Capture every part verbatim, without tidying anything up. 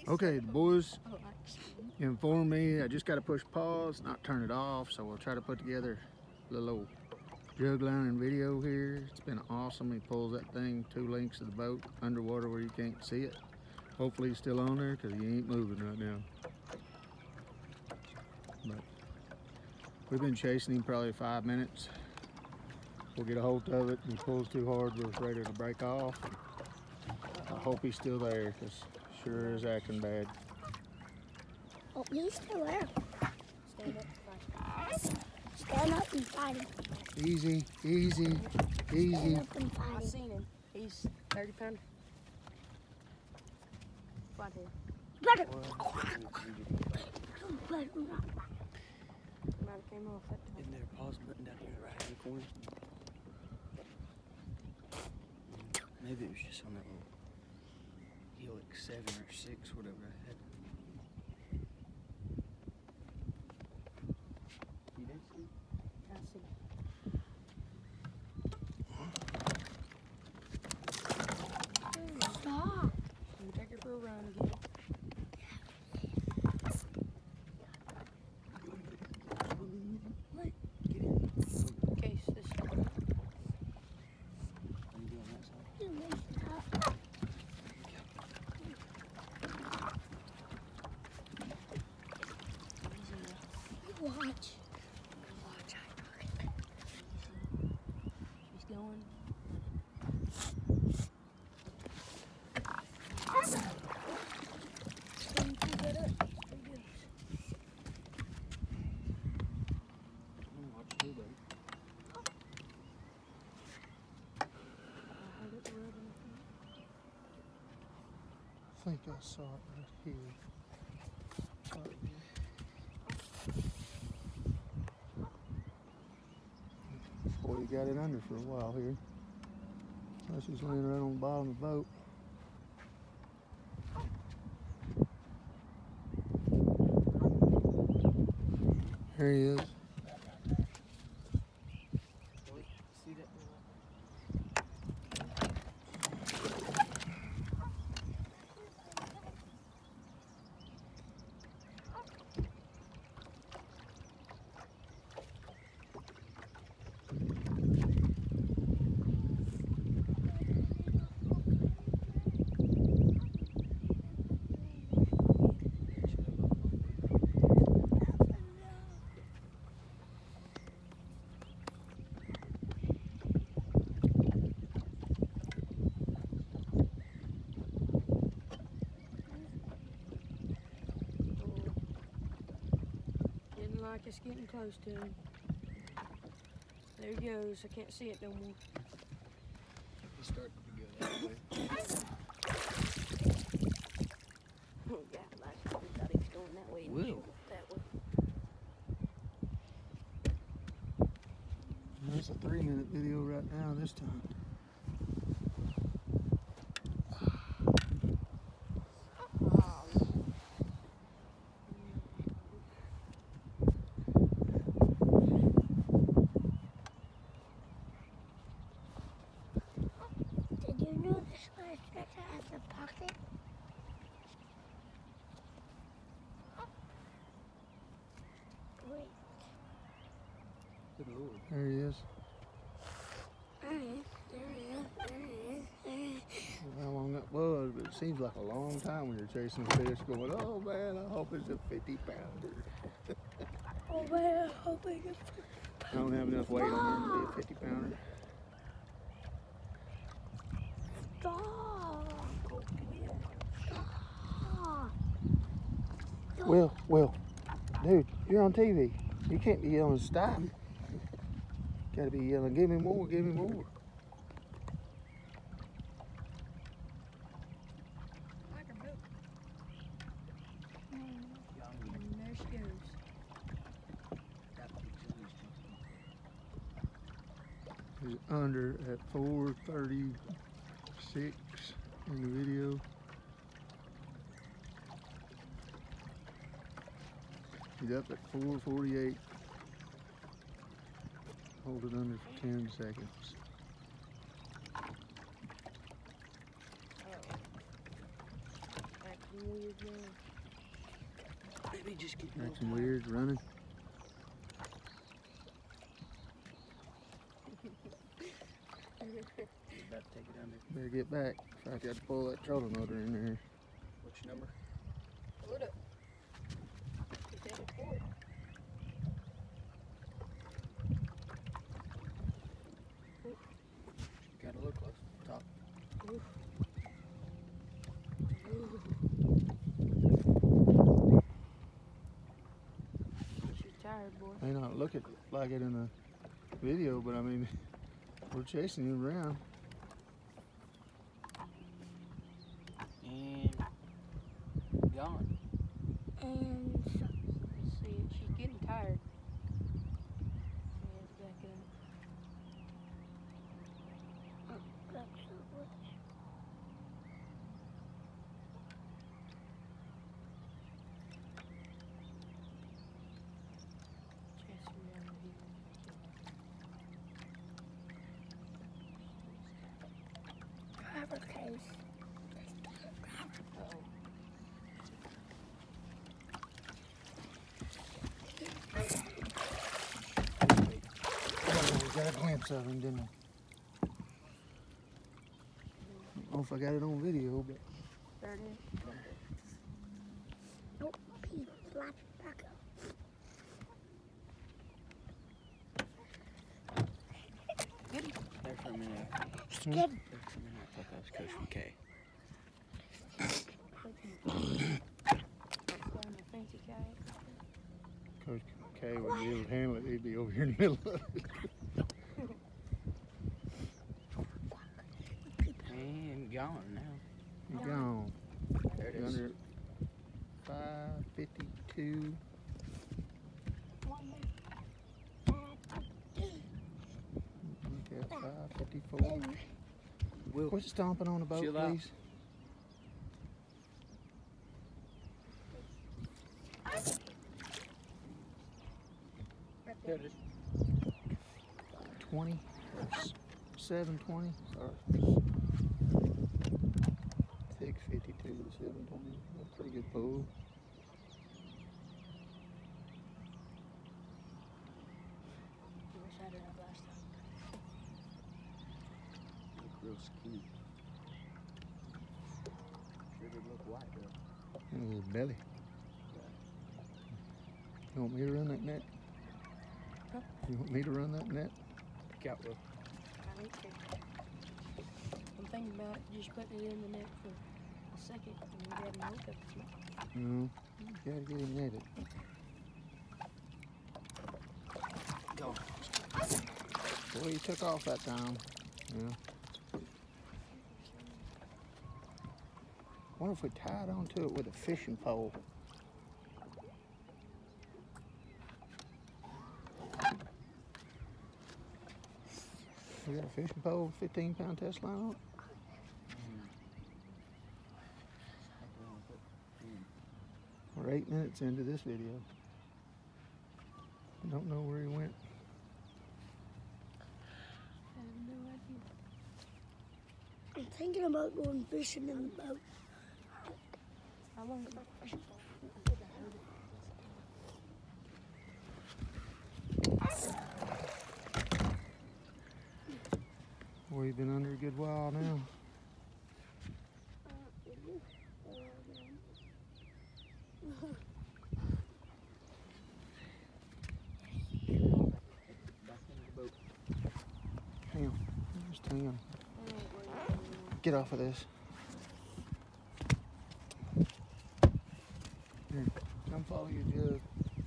Okay, the boys informed me I just got to push pause, not turn it off, so we'll try to put together a little old jug lining video here. It's been awesome. He pulls that thing two lengths of the boat underwater where you can't see it. Hopefully he's still on there because he ain't moving right now. But we've been chasing him probably five minutes. We'll get a hold of it and he pulls too hard, we're ready to break off. I hope he's still there because sure is acting bad. Oh, he's still there. Stand up and fight. Stand up and fight him. Easy, easy, easy. Stand up and fight him. I seen him. He's thirty pounder. Right here. Better. Might have came off that time. Isn't there a pause button down here right in the corner? Maybe it was just on that little Helix seven or six, whatever I had. You didn't see? I see. Stop. Let me take her for a run again. Case this time. Are you doing that side? You messed up. You watch. Watch out. He's going. I think I saw it right here. Boy, you got it under for a while here. Unless he's laying right on the bottom of the boat. There he is. See that? Didn't like us getting close to him. There he goes. I can't see it no more. He's starting to go that way. Oh, yeah, like we thought he was going that way. Will. He went that way. That's a three minute video right now this time. Did you know this one has a pocket? Wait. Good Lord. There he is. There he is. There he is. There he is. There he is. I don't know how long that was, but it seems like a long time when you're chasing a fish going, oh man, I hope it's a fifty pounder. Oh man, I hope I get. I don't have enough weight on there to be a fifty pounder. Stop. Stop. Will, Will, dude, you're on T V. You can't be yelling stop. Gotta be yelling, give me more, give me more. Like her boat. And there she goes. He's under at four thirty-six in the video. He's up at four forty-eight. Hold it under for ten seconds. Acting weird. man. Maybe just get a little Acting tired. weird, running. You're about to take it under. Better get back. In fact, I got to pull that trolling motor in there. What's your number? Hold up. He's headed for it. Got a little close. Top. Ooh. She's tired, boy. May not look it like it in the video, but I mean, we're chasing you around. And gone. And so, Let's see it. She's getting tired. Yeah, it's back in. that's so much. Chasing down the hill. Driver case. Uh-oh. We got a glimpse of him, didn't we? I don't know if I got it on video, but There it is. Nope, he flapped back up. There for a minute. Good. There for a minute. I thought that was Coach McKay. Found a fancy kayak. Coach K would be able to handle it. He'd be over here in the middle of it. And gone now. He's gone. There it is. Under five fifty-two. Okay, five fifty-four. Will, Quit stomping on the boat, Chill out. please. there it is. twenty. seven twenty. Sorry. six fifty-two to seven twenty. That's a pretty good pull. Wish I had it up last time. Look real skinny. Sure did look white though. And his belly. You want me to run that net? Huh? You want me to run that net? Pick out Will. I need to. I'm thinking about just putting it in the net for a second and then grabbing the hook up to it. No. You gotta get him netted. Go. Boy, he took off that time. Yeah. Wonder if we tied onto it with a fishing pole. We got a fishing pole, fifteen pound test line on it. We're eight minutes into this video. I don't know where he went. I have no idea. I'm thinking about going fishing in the boat. I won't. Boy, you've been under a good while now. Back into the boat. Hang on. Just hang on. Get off of this. Here, come follow your jug.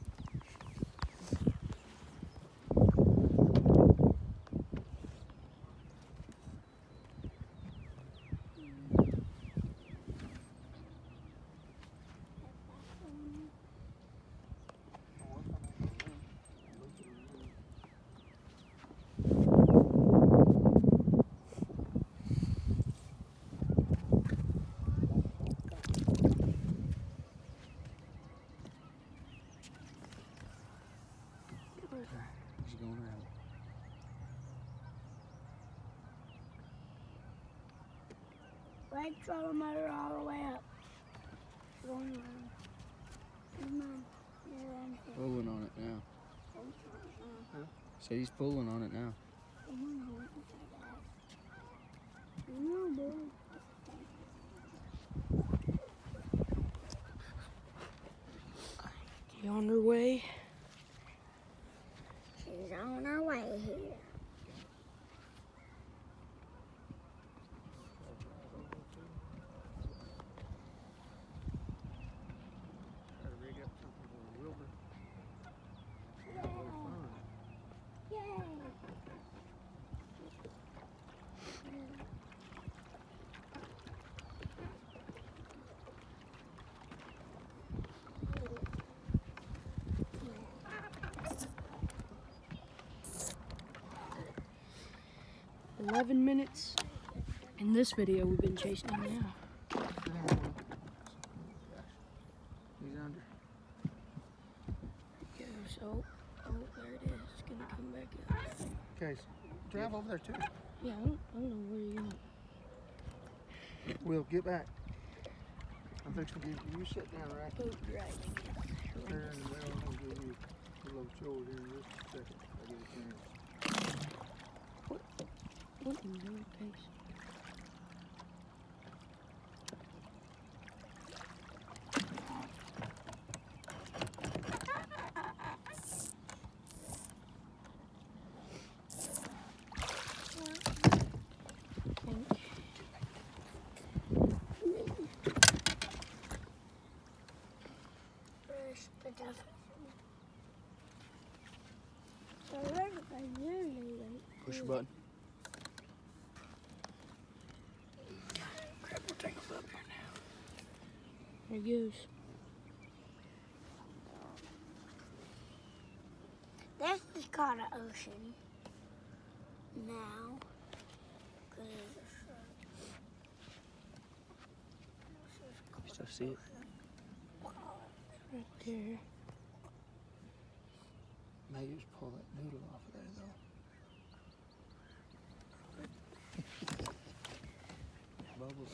He's going around. Right throttle motor all the way up. going around. Come on. You're on here. Pulling on it now. Uh, So he's pulling on it now. Come on, hold it like that. Come on, boy. You on her way? She's on her way here. Gotta rig up something for Wilbur. Yay! eleven minutes. In this video, we've been chasing him now. He's under. Goes, oh, oh, there it is. It's gonna come back up. Okay, so drive over there too. Yeah, I don't, I don't know where you're going. Will, get back. I'm fixing to give you, you sit down right Boat driving. there in the middle. I'm gonna give you a little shoulder here in just a second. I'll give it a chance. What in the world, Case? Where's the duck? So where's the really Push the button. Grab the tangles up here now. There he goes. This is called an ocean now. 'Cause it's, Still see it? Right there. Maybe just pull that noodle off of there though. Bubbles.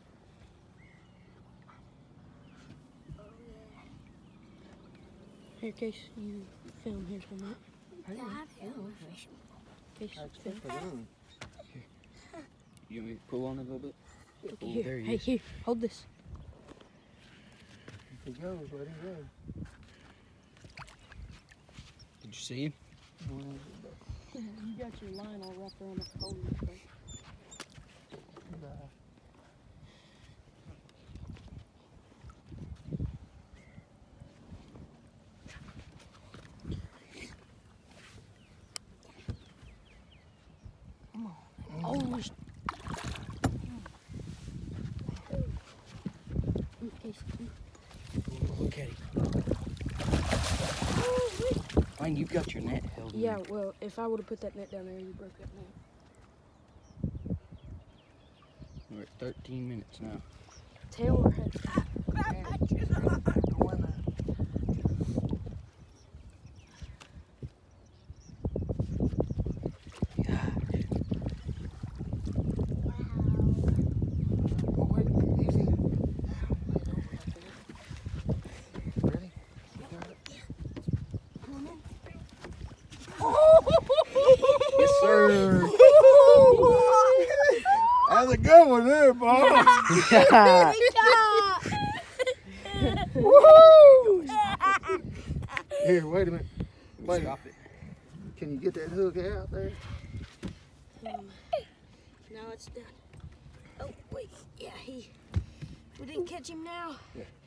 Here, Case, you film here for a minute. I have it on a fishing Case, I film. expect the run. You want me to pull on it a little bit? Look Oh, here. there he Hey, is. here, hold this. If he goes, let him go. Did you see him? You got your line all wrapped around the pole. Come on. Oh, sh- Ooh, Case, ooh. Look at him. Fine, you've got your net held in. Yeah, well, if I would have put that net down there, you broke that net. We're at thirteen minutes now. Tail or head? Yes, sir. How's it going there, boy? Woo! Here, wait a minute. Wait. Stop it. Can you get that hook out there? Um, now it's done. Oh, wait. Yeah, he... We didn't catch him now. Yeah.